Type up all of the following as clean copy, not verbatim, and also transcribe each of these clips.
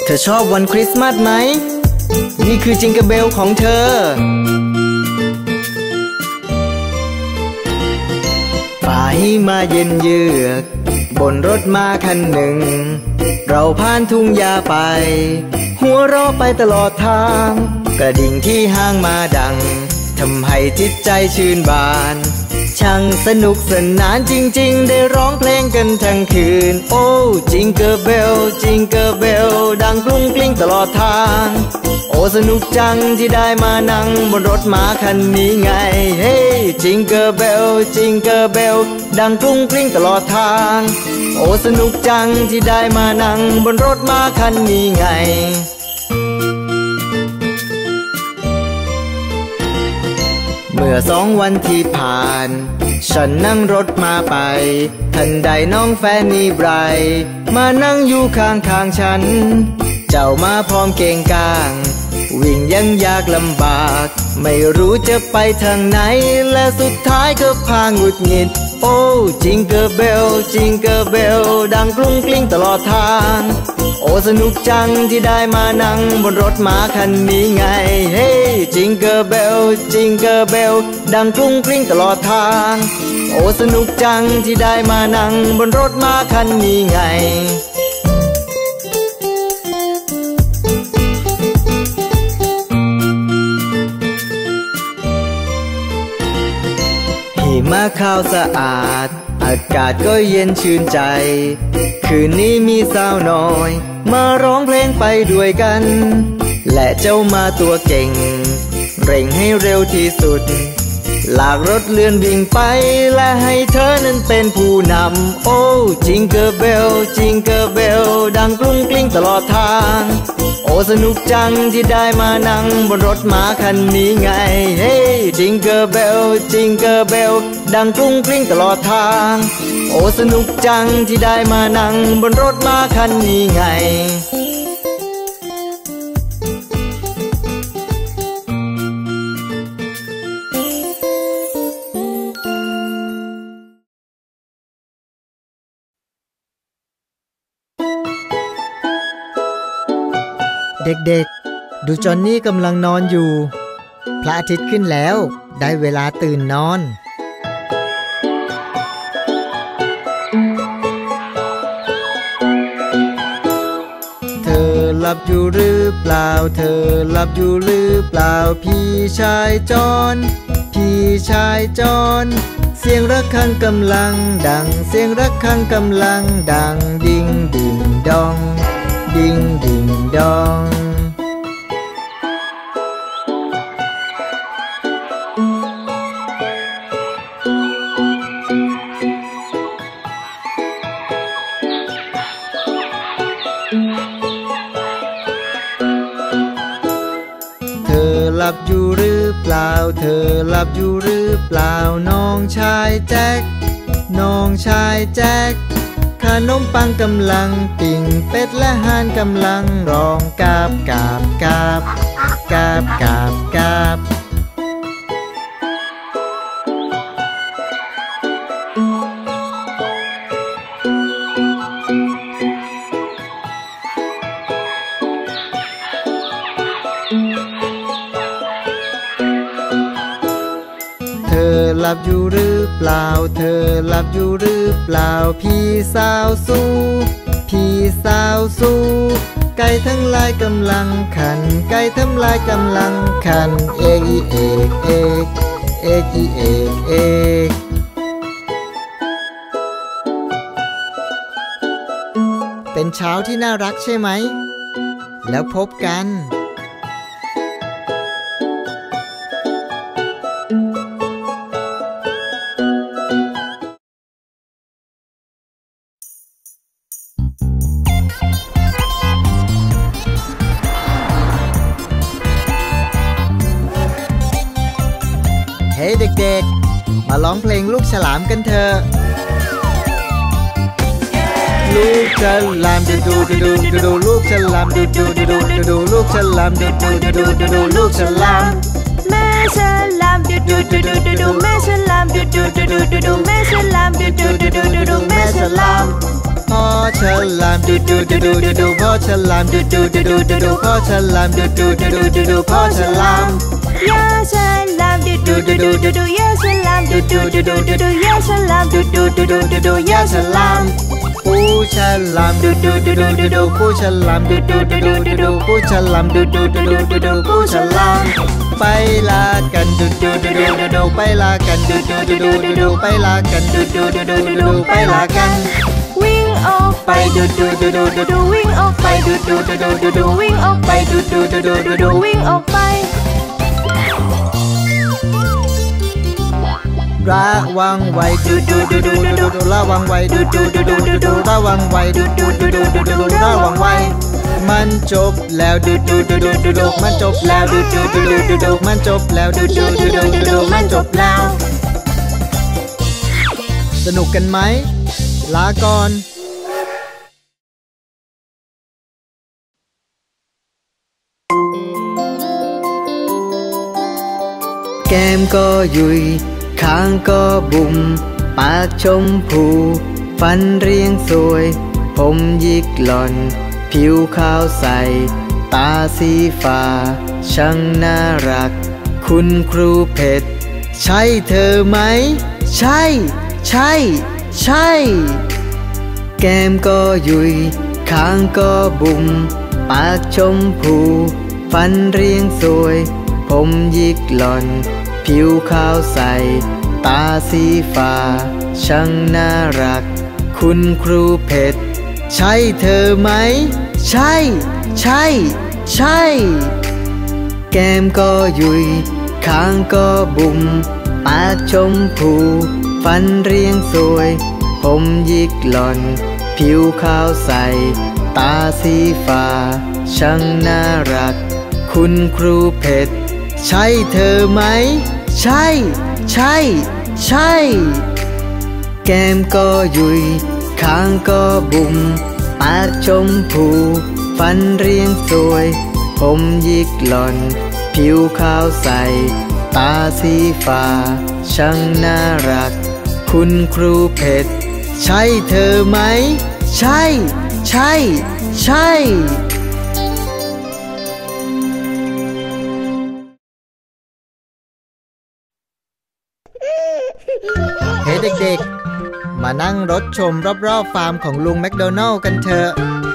เธอชอบวันคริสต์มาสไหมนี่คือจิงเกิลเบลของเธอฝ่าหิมะเย็นเยือกบนรถม้าคันหนึ่งเราผ่านทุ่งหญ้าไปหัวเราะไปตลอดทางกระดิ่งที่ห้างมาดังทำให้จิตใจชื่นบานช่างสนุกสนานจริงๆได้ร้องเพลงกันทั้งคืนโอ้จิงเกิลเบลจิงเกิลเบลดังกรุ้งกลิ้งตลอดทางโอ้สนุกจังที่ได้มานั่งบนรถม้าคันนี้ไงเฮ้จิงเกิลเบลจิงเกิลเบลดังกรุ้งกลิ้งตลอดทางโอ้สนุกจังที่ได้มานั่งบนรถม้าคันนี้ไงเมื่อ2 วันที่ผ่านฉันนั่งรถมาไปทันใดน้องแฟนนี่ไบรมานั่งอยู่ข้างฉันเจ้ามาพร้อมเก่งกางวิ่งยังยากลำบากไม่รู้จะไปทางไหนและสุดท้ายก็พาหงุดหงิดโอ้จิงเกิลเบลจิงเกิลเบลดังกรุ้งกลิ้งตลอดทางโอ้สนุกจังที่ได้มานั่งบนรถม้าคันนี้ไงเฮ้จิงเกิลเบลจิงเกิลเบลดังกรุ้งกลิ้งตลอดทางโอ้สนุกจังที่ได้มานั่งบนรถม้าคันนี้ไงหิมะขาวสะอาดอากาศก็เย็นชื่นใจคืนนี้มีสาวน้อยมาร้องเพลงไปด้วยกันและเจ้ามาตัวเก่งเร่งให้เร็วที่สุดลากรถเลื่อนวิ่งไปและให้เธอนั้นเป็นผู้นำโอ้จิงเกิลเบลจิงเกิลเบลดังกรุ้งกลิ้งตลอดทางโอ้สนุกจังที่ได้มานั่งบนรถม้าคันนี้ไงเฮ้จิงเกิลเบลจิงเกิลเบลดังกรุ้งกลิ้งตลอดทางโอ้สนุกจังที่ได้มานั่งบนรถม้าคันนี้ไงเด็กๆดูจอนนี่กำลังนอนอยู่พระอาทิตย์ขึ้นแล้วได้เวลาตื่นนอนเธอหลับอยู่หรือเปล่าเธอหลับอยู่หรือเปล่าพี่ชายจอนพี่ชายจอนเสียงระฆังกำลังดังเสียงระฆังกำลังดังดิ้งดิ้งดองดิ้งดิ้งดองเธอหลับอยู่หรือเปล่าเธอหลับอยู่หรือเปล่าน้องชายแจ็คน้องชายแจ็คขนมปังกำลังปิ้งเป็ดและห่านกำลังร้องกาบกาบกาบกาบกาบกาบเธอหลับอยู่หรือเปล่าเธอหลับอยู่หรือเปล่าพี่สาวสู้พี่สาวสู้ไก่ทั้งหลายกำลังขันไก่ทั้งหลายกำลังขันเอกอีเอกเอกเอกอีเอกเอกเป็นเช้าที่น่ารักใช่ไหมแล้วพบกันเฮ้เด็กๆมาร้องเพลงลูกฉลามกันเถอะลูกฉลามดูดูดูดูดูลูกฉลามดูดูดูดูดูลูกฉลามดูดูดูดูดูลูกฉลามแม่ฉลามดูดูดูดูดูแม่ฉลามดูดูดูดูดูแม่ฉลามดูดูดูดูดูแม่ฉลามพ่อฉลามามดูดูดูดูดูดูพ่อฉลามดูดูดูดูดูดูพ่อฉลามดูดูดูดูดูดูพ่อฉลามยาฉลามดูดูดูดูดูดูยาฉลามดูดูดูดูดูดูยาฉลามดูดูดูดูดูดูยาฉลามปูฉลามดูดูดูดูดูดูปูฉลามดูดูดูดูดูดูปูฉลามดูดูดูดูดูดูปูฉลามไปลากันดูดูดูดูดูดูไปลากันดูดูดูดูดูดูไปลากันดูดูดูดูดูดูไปลากันวิ่งออกไปดูดูดูดูดูดูวิ่งออกไปดูดูดูดูดูดูวิ่งออกไปดูดูดูดูดูดูวิ่งออกไประวังไว้ดูดูดูดูดูดูระวังไว้ดูดูดูดูดูดูระวังไว้ดูดูดูดูดูดูระวังไว้มันจบแล้วดูดูดูดูดูดูมันจบแล้วดูดูดูดูดูดูมันจบแล้วดูดูดูดูดูดูมันจบแล้วสนุกกันไหมลาก่อนแก้มก็ยุยข้างก็บุ่มปากชมพูฟันเรียงสวยผมหยิกหล่อนผิวขาวใสตาสีฟ้าช่างน่ารักคุณครูเพชรใช่เธอไหมใช่ใช่ใช่แก้มก็ยุยข้างก็บุ่มปากชมพูฟันเรียงสวยผมหยิกหล่อนผิวขาวใสตาสีฟ้าช่างน่ารักคุณครูเพชรใช่เธอไหมใช่ใช่ใช่แก้มก็ยุยข้างก็บุ่มปากชมพูฟันเรียงสวยผมหยิกหล่อนผิวขาวใสตาสีฟ้าช่างน่ารักคุณครูเพชรใช่เธอไหมใช่ใช่ใช่แก้มก็ยุยข้างก็บุ่มปากชมพูฟันเรียงสวยผมหยิกหล่อนผิวขาวใสตาสีฟ้าช่างน่ารักคุณครูเพชรใช่เธอไหมใช่ใช่ใช่เฮ้เด็กๆมานั่งรถชมรอบๆฟาร์มของลุงแมคโดนัลด์กันเถอะ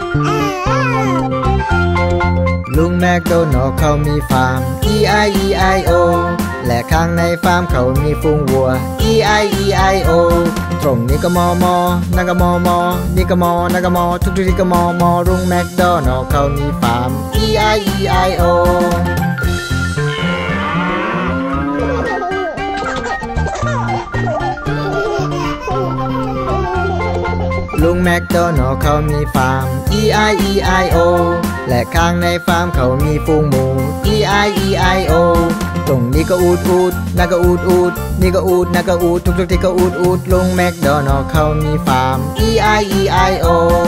ลุงแมคโดนัลด์เขามีฟาร์ม E-I-E-I-O และข้างในฟาร์มเขามีฝูงวัว E-I-E-I-O ตรงนี้ก็มอมอนั่นก็มอมอนี่ก็มอนั่นก็มอทุกที่ก็มอมอลุงแมคโดนัลด์เขามีฟาร์ม E-I-E-I-Oลุงแมคโดนัลด์เขามีฟาร์ม E-I-E-I-O และข้างในฟาร์มเขามีฝูงหมู E-I-E-I-O ตรงนี้ก็อูดอูดนั่นก็อูดอูดนี่ก็อูดนั่นก็อูดทุกที่ก็อูดอูดลุงแมคโดนัลด์เขามีฟาร์ม E-I-E-I-O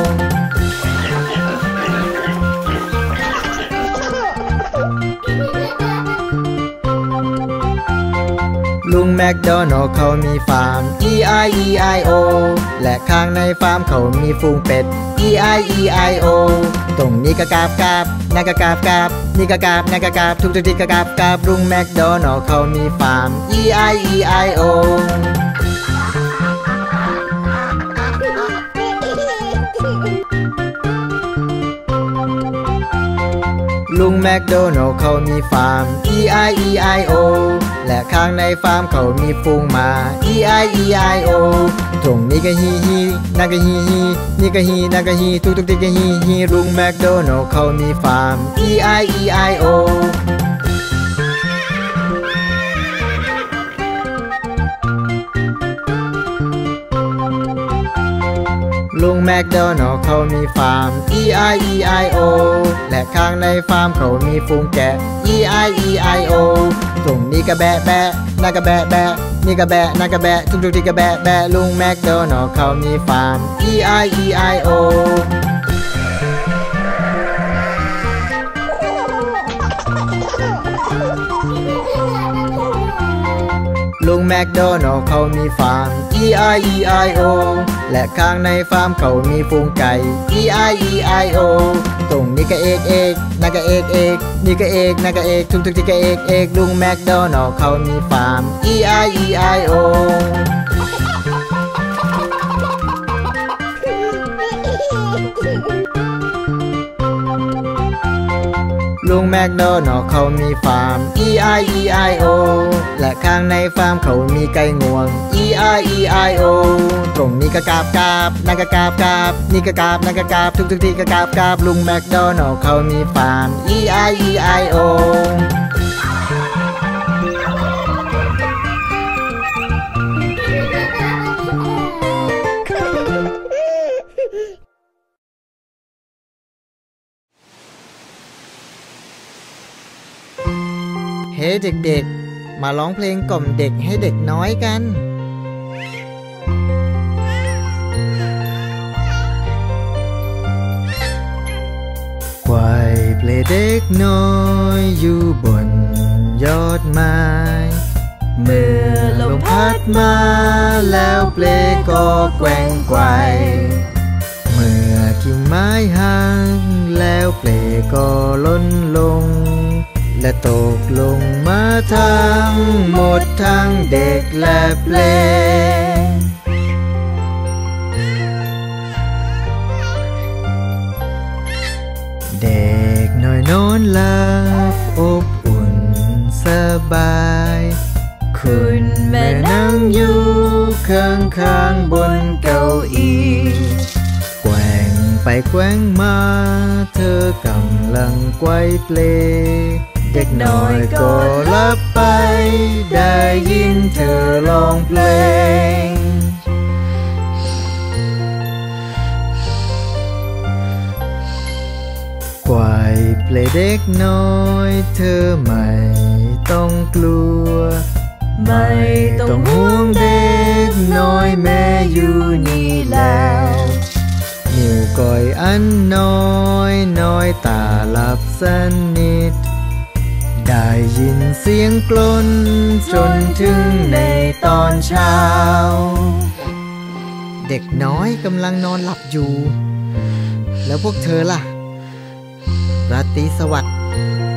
ลุงแมคโดนัลด์เขามีฟาร์ม E-I-E-I-O และข้างในฟาร์มเขามีฝูงเป็ด E-I-E-I-O ตรงนี้ก็กาบกาบนั่นก็กาบกาบนี่ก็กาบนั่นก็กาบทุกที่ก็กาบกาบลุงแมคโดนัลด์เขามีฟาร์ม E-I-E-I-Oลุงแมคโดนัลด์เขามีฟาร์ม E-I-E-I-O และข้างในฟาร์มเขามีฝูงหมา E-I-E-I-O ตรงนี้ก็ฮีฮีนั่นก็ฮีฮีนี่ก็ฮีนั่นก็ฮีทุกที่ก็ฮีฮีลุงแมคโดนัลด์เขามีฟาร์ม E-I-E-I-O ลุงแมคโดนัลด์เขามีฟาร์ม E-I-E-I-O และข้างในฟาร์มเขามีฝูงแกะ E-I-E-I-O ตรงนี้ก็แบะแบะนั่นก็แบะแบะนี่ก็แบะนั่นก็แบะทุกที่ก็แบะแบะลุงแมคโดนัลด์เขามีฟาร์ม E-I-E-I-O ลุงแมคโดนัลด์เขามีฟาร์ม E-I-E-I-O และข้างในฟาร์มเขามีฝูงไก่ E-I-E-I-O ตรงนี้ก็เอกเอกนั่นก็เอกเอกนี่ก็เอกนั่นก็เอกทุกที่ก็เอกเอกลุงแมคโดนัลด์เขามีฟาร์ม E-I-E-I-O ลุงแมคโดนัลด์เขามีฟาร์ม E-I-E-I-O และข้างในฟาร์มเขามีไก่งวง E-I-E-I-O ตรงนี้ก็กาบกาบนั่นก็กาบกาบนี่ก็กาบนั่นก็กาบทุกที่ก็กาบกาบลุงแมคโดนัลด์เขามีฟาร์ม E-I-E-I-O เฮ้เด็กๆมาร้องเพลงกล่อมเด็กให้เด็กน้อยกันควายเปลเด็กน้อยอยู่บนยอดไม้เมื่อลมพัดมาแล้วเปลก็แกว่งไกวเมื่อกิ่งไม้หักแล้วเปลก็ล้นลงและตกลงมาทั้งหมดทั้งเด็กและเปลเด็กน้อยนอนหลับอบอุ่นสบายคุณแม่นั่งอยู่ข้างๆบนเก้าอี้แกว่งไปแกว่งมาเธอกำลังไกวเปลเด็กน้อยก็หลับไปได้ยินเธอร้องเพลงไกวเปลเด็กน้อยเธอไม่ต้องกลัวไม่ต้องห่วงเด็กน้อยแม่อยู่นี่แล้วนิ้วก้อยอันน้อยตาหลับสนิทได้ยินเสียงกลนจนถึงในตอนเช้าเด็กน้อยกำลังนอนหลับอยู่แล้วพวกเธอล่ะราตรีสวัสดิ์